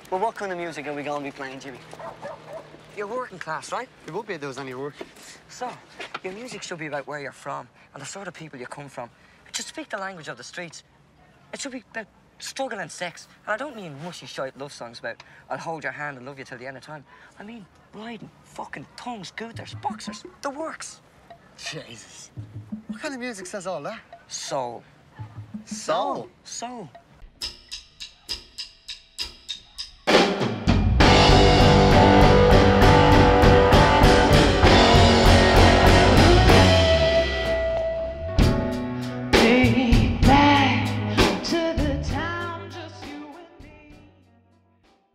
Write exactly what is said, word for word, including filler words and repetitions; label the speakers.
Speaker 1: Well, what kind of music are we going to be playing, Jimmy? You're working class, right?
Speaker 2: It would be if there was any work.
Speaker 1: So, your music should be about where you're from and the sort of people you come from. It should speak the language of the streets. It should be about struggle and sex. And I don't mean mushy, shite love songs about I'll hold your hand and love you till the end of time. I mean riding, fucking tongues, scooters, boxers, the works.
Speaker 2: Jesus. What kind of music says all that?
Speaker 1: Soul.
Speaker 2: Soul?
Speaker 1: Soul.